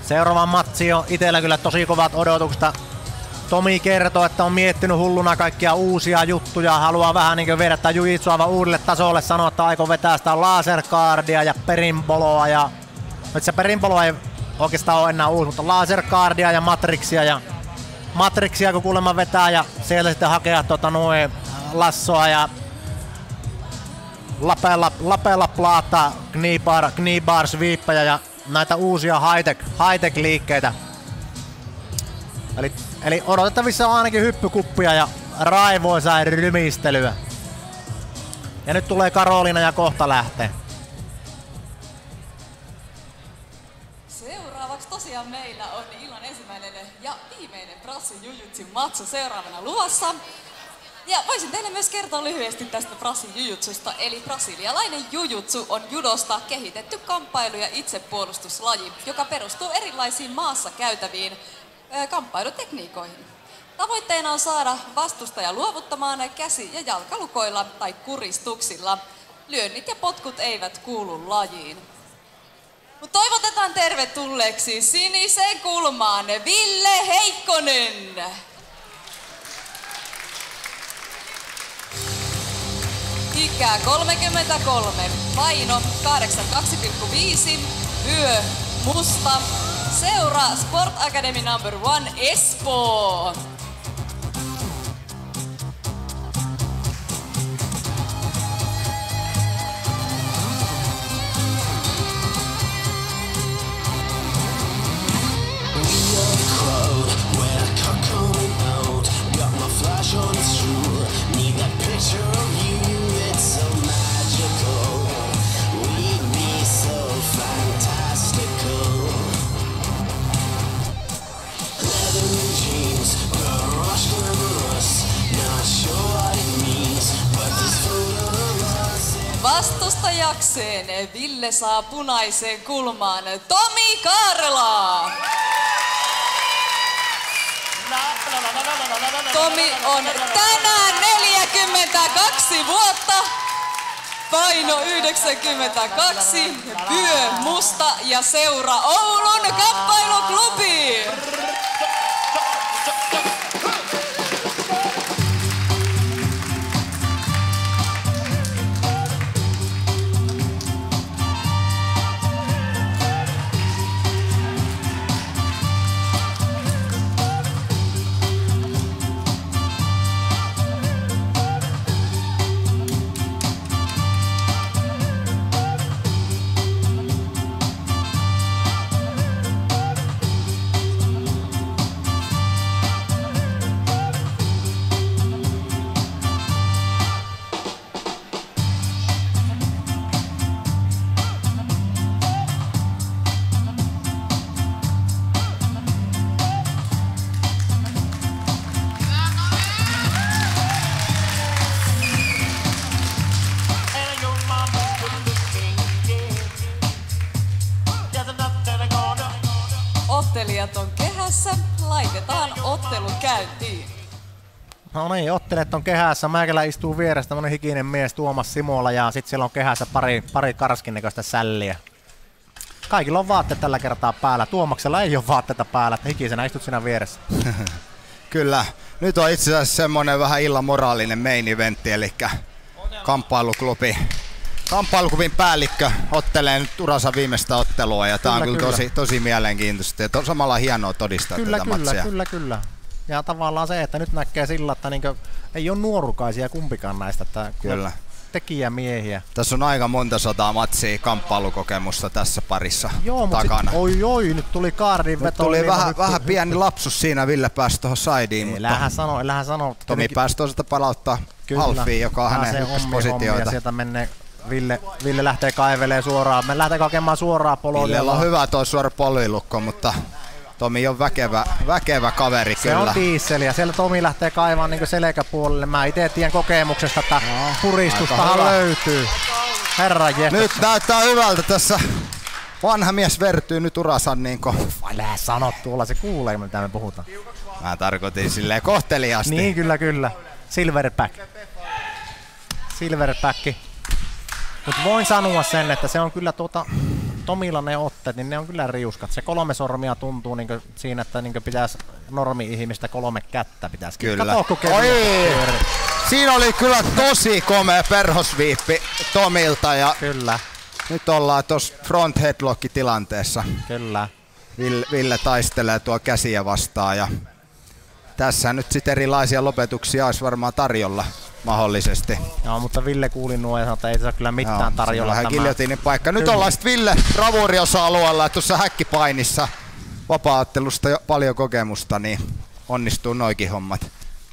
Seuraava matsi on itellä kyllä tosi kovat odotukset. Tomi kertoo, että on miettinyt hulluna kaikkia uusia juttuja, haluaa vähän niin viedä tätä jujitsua uudelle tasolle, sanoo, että aikoo vetää sitä lasercardia ja perinpoloa ja nyt se perinpolo ei oikeastaan ole enää uusi, mutta lasercardia ja matrixia kun kuulemma vetää ja sieltä sitten hakea lassoa ja lapella plata, kneebar sweepejä ja näitä uusia high-tech liikkeitä. Eli odotettavissa on ainakin hyppykuppia ja raivoisaa rymistelyä. Ja nyt tulee Karoliina ja kohta lähtee. Seuraavaksi tosiaan meillä on illan ensimmäinen ja viimeinen Brassi Jujutsu matsu seuraavana luvassa. Ja voisin teille myös kertoa lyhyesti tästä Brassi Jujutsusta. Eli brasilialainen jujutsu on judosta kehitetty kamppailu- ja itsepuolustuslaji, joka perustuu erilaisiin maassa käytäviin kamppailutekniikoihin. Tavoitteena on saada vastustaja luovuttamaan käsi- ja jalkalukoilla tai kuristuksilla. Lyönnit ja potkut eivät kuulu lajiin. Mut toivotetaan tervetulleeksi siniseen kulmaan Ville Heikkonen! Ikä 33, paino 82,5, vyö musta. Seura Sport Academy number 1 Espoo. Vastustajakseen Ville saa punaiseen kulmaan Tomi Kaarela. Tomi on tänään 42 vuotta, paino 92, vyö musta ja seura Oulun kamppailuklubi. Ottelijat on kehässä, laitetaan ottelu käyntiin. No niin, ottelijat on kehässä. Mäkelä istuu vieressä tämmönen hikinen mies Tuomas Simola ja sit siellä on kehässä pari karskin näköistä sälliä. Kaikilla on vaatteet tällä kertaa päällä. Tuomaksella ei ole vaatteita päällä, että hikisenä istut siinä vieressä. Kyllä. Nyt on itse asiassa semmonen vähän illan moraalinen main eventti, eli kamppailuklubi päällikkö ottelee nyt uransa viimeistä ottelua ja tää on kyllä tosi mielenkiintoista ja samalla hienoa todistaa tätä matsia. Kyllä. Ja tavallaan se, että nyt näkee sillä, että niinkö ei ole nuorukaisia kumpikaan näistä, että kyllä tekijämiehiä. Tässä on aika monta sataa matsia kamppailukokemusta tässä parissa takana. Oi, nyt tuli kaardin veto. Nyt tuli vähän pieni lapsus siinä, Ville pääsi tuohon sideen. Älähän sano. Tomi pääsi toisaalta palauttaa Halfiin, joka on hänen ykköspositioita. Sieltä menee Ville lähtee kaivelee suoraan. Me lähtee hakemaan suoraan poloa. Villellä on hyvä tuo suora polvilukko, mutta Tomi on väkevä kaveri kyllä. Se on dieseliä. Siellä Tomi lähtee kaivaan niin selkäpuolelle. Mä ite tiedän kokemuksesta, että puristustahan löytyy. Herra jestas. Nyt näyttää hyvältä tässä. Vanha mies vertyy nyt urasan niinku. Älä sano tuolla, se kuulee mitä me puhutaan. Mä tarkoitin silleen kohteliaasti. Niin kyllä. Silverback. Mut voin sanoa sen, että se on kyllä Tomilla ne otteet, niin ne on kyllä riuskat. Se 3 sormia tuntuu niinku siinä, että niinku pitäisi normi-ihmistä 3 kättä pitäisi. Kyllä. Oi! Siinä oli kyllä tosi komea perhosviippi Tomilta ja kyllä. Nyt ollaan tuossa front headlock-tilanteessa. Kyllä. Ville taistelee tuo käsiä vastaan ja tässä nyt sitten erilaisia lopetuksia olisi varmaan tarjolla mahdollisesti. Joo, mutta Ville kuuli nuo ja sanoi, että ei tässä kyllä mitään tarjolla. Vähän giljotiinin paikka. Nyt ollaan sitten Ville bravuriosa-alueella tuossa häkkipainissa. Vapaa-ottelusta jo paljon kokemusta, niin onnistuu noikin hommat.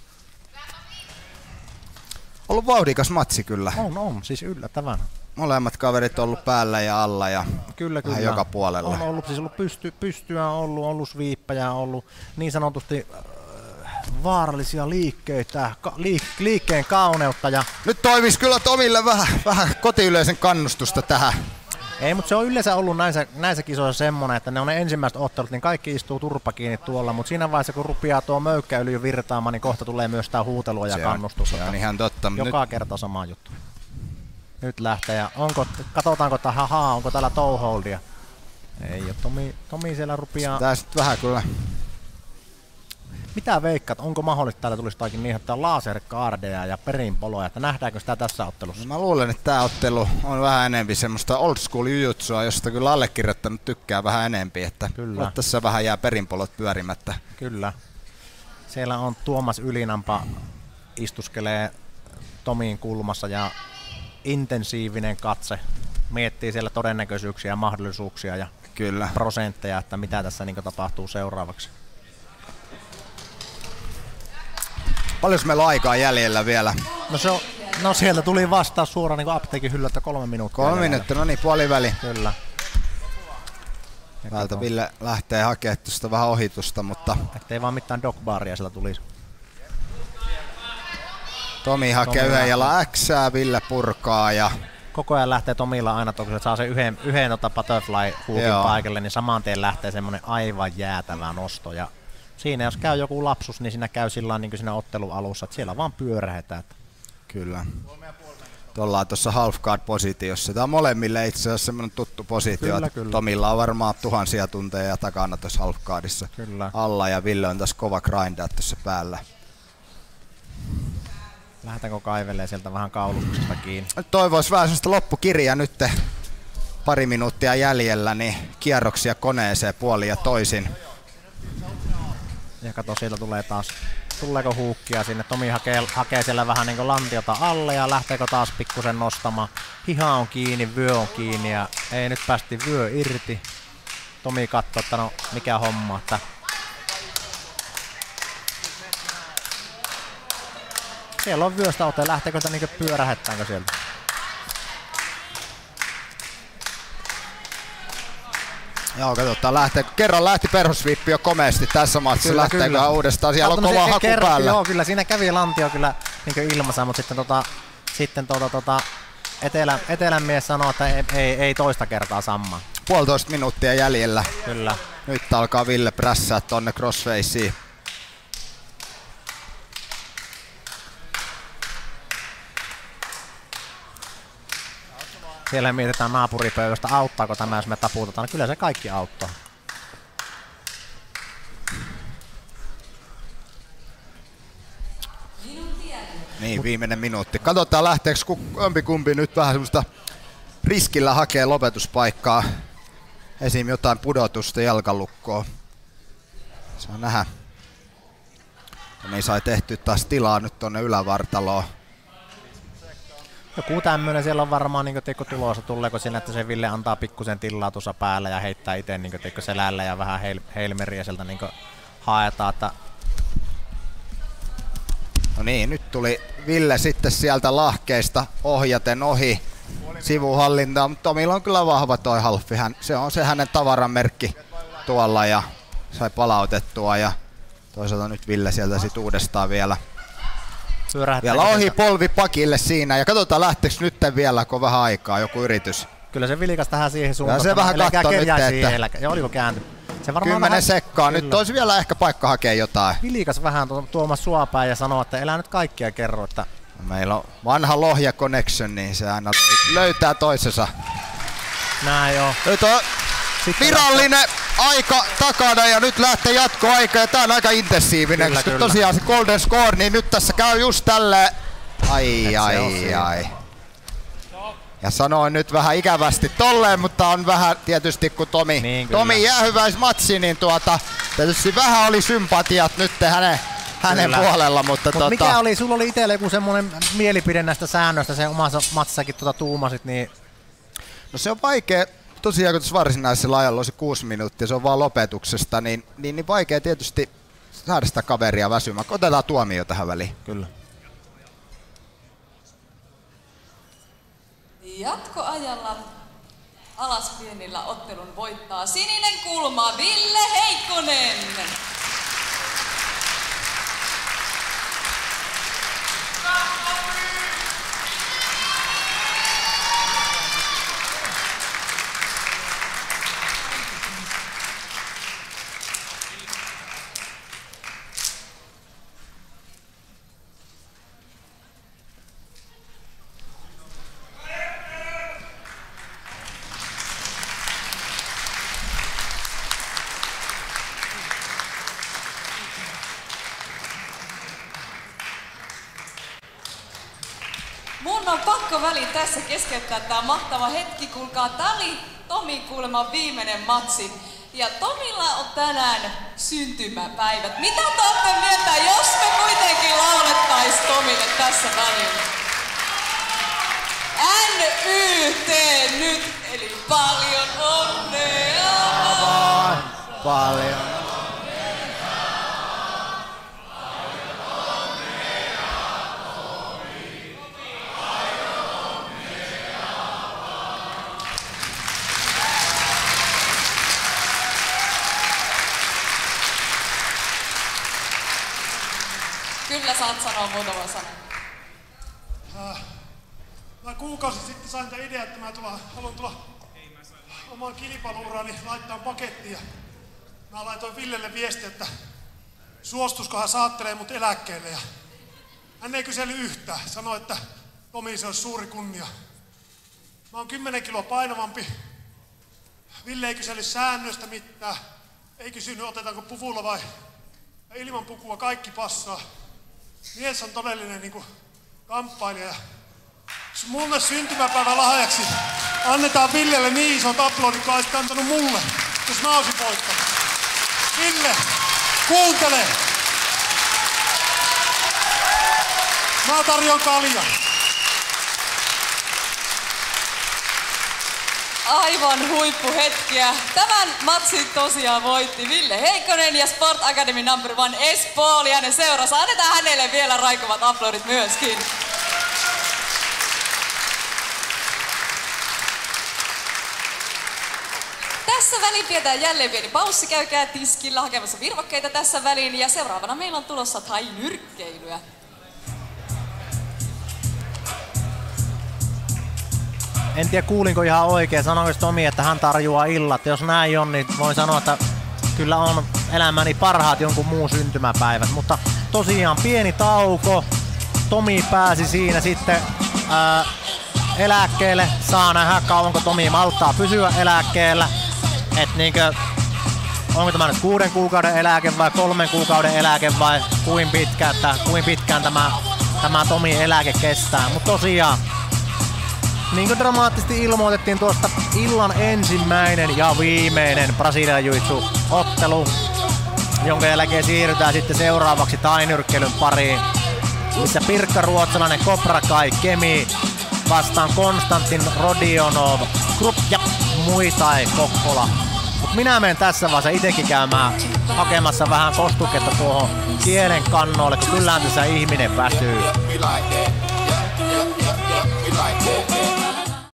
Ollut vauhdikas matsi kyllä. On, siis yllättävän. Molemmat kaverit on ollut päällä ja alla ja kyllä. joka puolella. On ollut, siis ollut pystyä, ollut sviippejä, ollut niin sanotusti vaarallisia liikkeitä, liikkeen kauneutta. Ja nyt toimisi kyllä Tomille vähän kotiyleisen kannustusta tähän. Ei, mutta se on yleensä ollut näissä kisoissa semmoinen, että ne on ne ensimmäiset ottelut, niin kaikki istuu turpa kiinni tuolla, mutta siinä vaiheessa kun rupeaa tuo möykkäyly virtaamaan, niin kohta tulee myös tää huutelua ja kannustusta. Se on ihan totta. Joka kerta sama juttu. Nyt lähtee ja katsotaanko onko täällä toe-holdia. Ei ole, Tomi siellä rupeaa. Tää sit vähän kyllä. Mitä veikkaat, onko mahdollista täällä tulisi jotakin niin, että laserkaardeja ja perinpoloja, että nähdäänkö sitä tässä ottelussa? Mä luulen, että tää ottelu on vähän enempi semmoista old school jujutsua, josta kyllä allekirjoittanut tykkää vähän enempi, että kyllä. Tässä vähän jää perinpolot pyörimättä. Kyllä. Siellä on Tuomas Ylinampa istuskelee Tomin kulmassa ja intensiivinen katse miettii siellä todennäköisyyksiä, mahdollisuuksia ja kyllä. Prosentteja, että mitä tässä niin tapahtuu seuraavaksi. Paljon meillä on aikaa jäljellä vielä? No sieltä tuli vastaus suoraan niin apteekin hyllyltä 3 minuuttia. 3 minuuttia, no niin, puoliväli. Kyllä. Täältä Ville lähtee hakemaan tuosta vähän ohitusta, mutta ettei vaan mitään dogbaria siellä tulisi. Tomi hakee yhden jalan Xää, Ville purkaa ja koko ajan lähtee Tomilla aina, kun se saa sen yhden butterfly-huukin paikalle, niin saman tien lähtee semmonen aivan jäätävä nosto. Ja siinä jos käy joku lapsus, niin siinä käy sillä niin kuin siinä ottelualussa, että siellä vaan pyörähetään. Kyllä. Ollaan tuossa half guard positiossa. Tämä on molemmille itse asiassa semmoinen tuttu positio. Kyllä. Tomilla on varmaan tuhansia tunteja takana tuossa half guardissa alla ja Ville on tässä kova grindaa tuossa päällä. Lähdetäänkö kaivelee sieltä vähän kauluksesta kiinni? Toivois vähän semmoista loppukirjaa nyt. Pari minuuttia jäljellä, niin kierroksia koneeseen puolin ja toisin. Ja kato, sieltä tulee taas, tuleeko huukkia sinne. Tomi hakee siellä vähän niin kuin lantiota alle ja lähteekö taas pikkusen nostamaan. Hiha on kiinni, vyö on kiinni ja ei nyt päästi vyö irti. Tomi katsoo, että no mikä homma. Että siellä on vyöstä ote, lähteekö sitä niin pyörähettäänkö sieltä? Joo, katsotaan kerran lähti perhosviippi jo komeasti tässä matsissa, lähteekö uudestaan, siellä on kova haku päällä. Joo, kyllä siinä kävi lantio kyllä niin ilmassa, mutta sitten etelän mies sanoi, että ei toista kertaa samaa. 1,5 minuuttia jäljellä. Kyllä. Nyt alkaa Ville prässää tonne crossfaceen. Siellä mietitään naapuripöydästä, auttaako tämä, jos me taputetaan. Kyllä se kaikki auttaa. Niin, viimeinen minuutti. Katsotaan lähteekö kumpi nyt vähän semmoista riskillä hakee lopetuspaikkaa. Esim. Jotain pudotusta jalkalukkoon. Saa nähdä. Niin sai tehty taas tilaa nyt tonne ylävartaloon. Joku tämmönen siellä on varmaan niin tulossa, tuleeko siinä, että se Ville antaa pikkusen tilaa tuossa päällä ja heittää itse niin selällä ja vähän heilmeriä sieltä niin haetaan. Että no niin, nyt tuli Ville sitten sieltä lahkeista ohjaten ohi sivuhallintaan, mutta Tomilla on kyllä vahva toi halfi. Se on se hänen tavaramerkki tuolla ja sai palautettua ja toisaalta nyt Ville sieltä sit uudestaan vielä ohi polvi pakille siinä ja katsotaan lähteekö nyt vielä, kun on vähän aikaa, joku yritys. Kyllä se vilikas tähän siihen suuntaan. Se vähän katsoo nyt, että ja oliko käänty? Se 10 sekkaa, nyt olisi vielä ehkä paikka hakea jotain. Vilikas vähän Tuomas suopäin ja sanoo, että elää nyt kaikkia kerro. Että meillä on vanha Lohja Connection, niin se aina löytää toisensa. Näin on. Nyt on virallinen aika takana ja nyt lähtee jatkoaika ja tää on aika intensiivinen. Kyllä. Tosiaan se golden score, niin nyt tässä käy just tälleen. Ai. Ja sanoin nyt vähän ikävästi tolleen, mutta on vähän tietysti kun Tomi jäähyväismatsi, niin tietysti vähän oli sympatiat nyt hänen puolella, mutta mikä oli, sulla oli itsellä joku semmonen mielipide näistä säännöistä, se omassa matsissakin tuumasit, niin... No se on vaikea, tosiaan kun tässä varsinaisella ajalla olisi 6 minuuttia, se on vaan lopetuksesta, niin vaikea tietysti saada sitä kaveria väsymään. Otetaan tuomio tähän väliin. Kyllä. Jatkoajalla alaspienillä ottelun voittaa sininen kulma Ville Heikkonen. Mun on pakko väliin tässä keskeyttää tää mahtava hetki, kuulkaa. Tää oli Tomi kuulemma viimeinen matsi. Ja Tomilla on tänään syntymäpäivät. Mitä te ootte mieltä, jos me kuitenkin laulettais Tomille tässä väliin? NYT nyt, eli paljon onnea! Paljon. Kyllä saat sanoa muutaman sanan. Mä kuukausi sitten sain tämän idean, että haluan tulla oman kilpailuurani laittaa pakettiin. Ja mä laitoin Villelle viestiä, että suostusko hän saattelee mut eläkkeelle. Ja hän ei kysely yhtään. Sanoi, että Tomi, se olisi suuri kunnia. Mä oon 10 kiloa painavampi. Ville ei kysely säännöstä mitään. Ei kysynyt, otetaanko puvulla vai ilman pukua, kaikki passaa. Mies on todellinen niin kuin kamppailija. Mulle syntymäpäivän lahjaksi annetaan Villelle niin isot aplodit, kun olisit antanut mulle, jos mä olisin voittanut. Ville, kuuntele! Mä tarjoan kaljaa. Aivan huippuhetkiä. Tämän matsin tosiaan voitti Ville Heikkonen ja Sport Academy No. 1 Espoo ja hänen seurassa. Annetaan hänelle vielä raikuvat aplodit myöskin. Tässä väliin pidetään jälleen pieni paussi. Käykää tiskillä hakemassa virvokkeita tässä väliin. Ja seuraavana meillä on tulossa thai-nyrkkeilyä. En tiedä kuulinko ihan oikein, sanoiko Tomi, että hän tarjoaa illat. Jos näin on, niin voin sanoa, että kyllä on elämäni parhaat jonkun muun syntymäpäivät. Mutta tosiaan pieni tauko. Tomi pääsi siinä sitten eläkkeelle. Saa nähdä kauanko Tomi malttaa pysyä eläkkeellä. Et niinkö, onko tämä nyt 6 kuukauden eläke vai 3 kuukauden eläke vai kuin pitkään tämä Tomi eläke kestää. Mutta tosiaan, niin kuin dramaattisesti ilmoitettiin tuosta, illan ensimmäinen ja viimeinen Brasilian Jiu-Jitsu-ottelu, jonka jälkeen siirrytään sitten seuraavaksi thai-nyrkkeilyn pariin, missä pirkkaruotsalainen Cobra Kai Kemi vastaan Konstantin Rodionov, Krupp ja Muay Thai Kokkola. Mut minä menen tässä vaiheessa itekin käymään hakemassa vähän kostuketta tuohon kielen kannoille, kun kyllähän tässä ihminen väsyy.